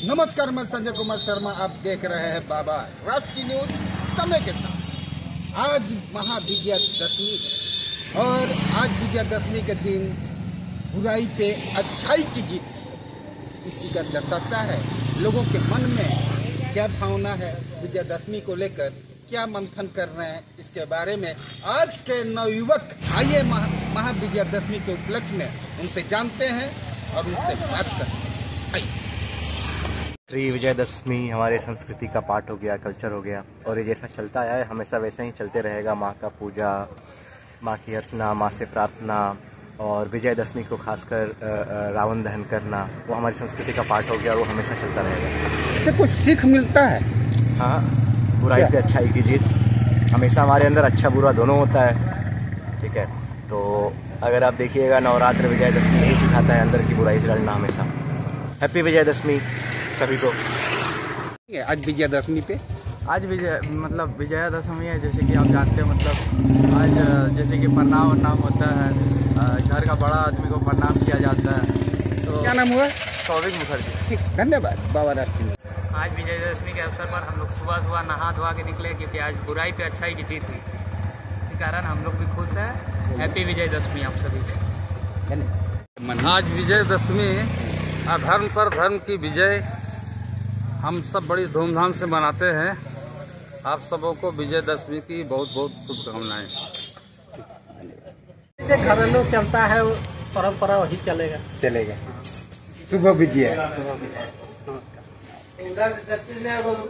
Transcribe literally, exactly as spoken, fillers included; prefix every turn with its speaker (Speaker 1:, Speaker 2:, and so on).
Speaker 1: नमस्कार, मैं संजय कुमार शर्मा। आप देख रहे हैं बाबा राष्ट्रीय न्यूज समय के साथ। आज महाविजयादशमी है और आज विजयादशमी के दिन बुराई पे अच्छाई की जीत इसी का दर्शाता है। लोगों के मन में क्या भावना है विजयादशमी को लेकर, क्या मंथन कर रहे हैं, इसके बारे में आज के नवयुवक आइए महाविजयादशमी के उपलक्ष्य में उनसे जानते हैं और उनसे बात करते हैं।
Speaker 2: श्री विजयदशमी हमारे संस्कृति का पार्ट हो गया, कल्चर हो गया और ये जैसा चलता आया है हमेशा वैसा ही चलते रहेगा। माँ का पूजा, माँ की अर्चना, माँ से प्रार्थना और विजयदशमी को खासकर रावण दहन करना वो हमारी संस्कृति का पार्ट हो गया और वो हमेशा चलता रहेगा।
Speaker 1: इससे कुछ सीख मिलता है।
Speaker 2: हाँ, बुराई पे अच्छाई की जीत। हमेशा हमारे अंदर अच्छा बुरा दोनों होता है, ठीक है। तो अगर आप देखिएगा नवरात्र विजयदशमी यही सिखाता है अंदर की बुराई से लड़ना हमेशा। हैप्पी विजयदशमी सभी को।
Speaker 1: आज विजयादशमी पे
Speaker 3: आज विजय मतलब विजयादशमी है, जैसे कि आप जानते हैं। मतलब आज जैसे कि प्रणाम वरनाम होता है, घर का बड़ा आदमी को प्रणाम किया जाता है। तो
Speaker 1: क्या नाम हुआ?
Speaker 3: सौविक मुखर्जी।
Speaker 1: ठीक, धन्यवाद। बाबा राष्ट्रीय
Speaker 4: आज विजयादशमी के अवसर पर हम लोग सुबह सुबह नहा धोवा के निकले, क्योंकि आज बुराई पे अच्छाई की जीत हुई। इसी कारण हम लोग भी खुश हैं। हैप्पी विजयदशमी आप सभी को।
Speaker 5: आज विजयदशमी अधर्म पर धर्म की विजय हम सब बड़ी धूमधाम से मनाते हैं। आप सबों को विजयदशमी की बहुत बहुत शुभकामनाएं।
Speaker 6: घरेलू चलता है, परंपरा वही चलेगा
Speaker 1: चलेगा। शुभ विजय।
Speaker 6: नमस्कार।